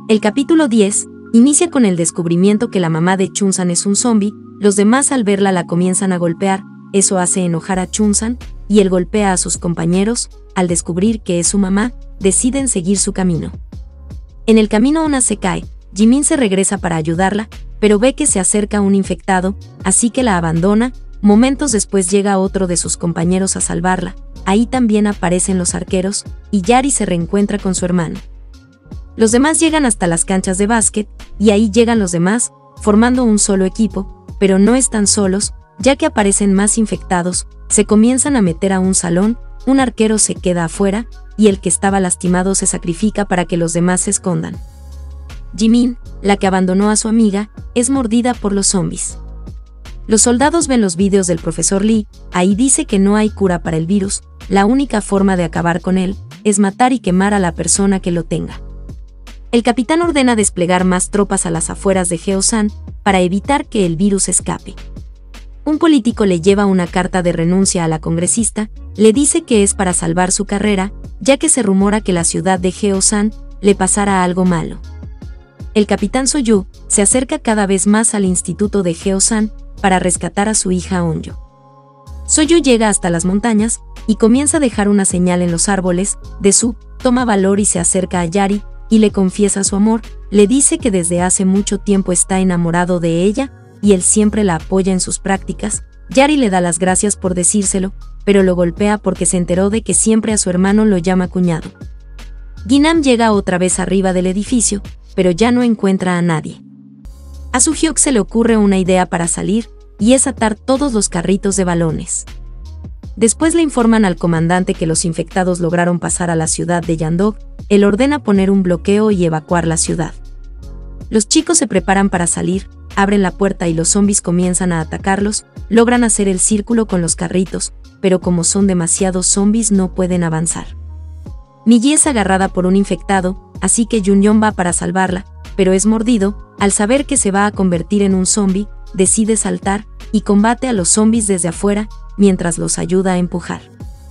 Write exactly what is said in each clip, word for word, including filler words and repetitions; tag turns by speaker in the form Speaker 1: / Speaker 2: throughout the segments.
Speaker 1: El capítulo diez inicia con el descubrimiento que la mamá de Chunsan es un zombie. Los demás al verla la comienzan a golpear, eso hace enojar a Chunsan, y él golpea a sus compañeros. Al descubrir que es su mamá, deciden seguir su camino. En el camino una se cae, Jimin se regresa para ayudarla, pero ve que se acerca un infectado, así que la abandona. Momentos después llega otro de sus compañeros a salvarla, ahí también aparecen los arqueros, y Yari se reencuentra con su hermano. Los demás llegan hasta las canchas de básquet, y ahí llegan los demás, formando un solo equipo, pero no están solos, ya que aparecen más infectados. Se comienzan a meter a un salón, un arquero se queda afuera, y el que estaba lastimado se sacrifica para que los demás se escondan. Jimin, la que abandonó a su amiga, es mordida por los zombies. Los soldados ven los vídeos del profesor Lee, ahí dice que no hay cura para el virus, la única forma de acabar con él es matar y quemar a la persona que lo tenga. El capitán ordena desplegar más tropas a las afueras de Jeosan para evitar que el virus escape. Un político le lleva una carta de renuncia a la congresista, le dice que es para salvar su carrera, ya que se rumora que la ciudad de Jeosan le pasara algo malo. El capitán Soyu se acerca cada vez más al instituto de Jeosan para rescatar a su hija Onyo. Soyu llega hasta las montañas y comienza a dejar una señal en los árboles. Desu toma valor y se acerca a Yari y le confiesa su amor, le dice que desde hace mucho tiempo está enamorado de ella y él siempre la apoya en sus prácticas. Yari le da las gracias por decírselo, pero lo golpea porque se enteró de que siempre a su hermano lo llama cuñado. Ginam llega otra vez arriba del edificio, pero ya no encuentra a nadie. A Su-hyuk se le ocurre una idea para salir, y es atar todos los carritos de balones. Después le informan al comandante que los infectados lograron pasar a la ciudad de Yandog. Él ordena poner un bloqueo y evacuar la ciudad. Los chicos se preparan para salir, abren la puerta y los zombies comienzan a atacarlos. Logran hacer el círculo con los carritos, pero como son demasiados zombies no pueden avanzar. Migi es agarrada por un infectado, así que Junyeon va para salvarla, pero es mordido. Al saber que se va a convertir en un zombie, decide saltar y combate a los zombies desde afuera, mientras los ayuda a empujar.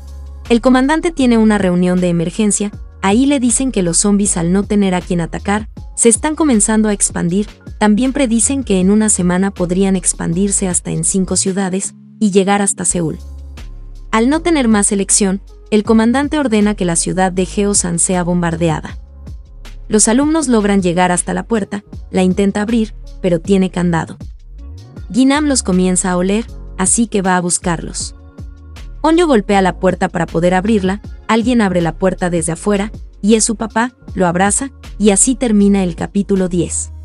Speaker 1: El comandante tiene una reunión de emergencia, ahí le dicen que los zombies al no tener a quien atacar, se están comenzando a expandir. También predicen que en una semana podrían expandirse hasta en cinco ciudades y llegar hasta Seúl. Al no tener más elección, el comandante ordena que la ciudad de Jeosan sea bombardeada. Los alumnos logran llegar hasta la puerta, la intenta abrir, pero tiene candado. Ginam los comienza a oler, así que va a buscarlos. Onyo golpea la puerta para poder abrirla, alguien abre la puerta desde afuera, y es su papá, lo abraza, y así termina el capítulo diez.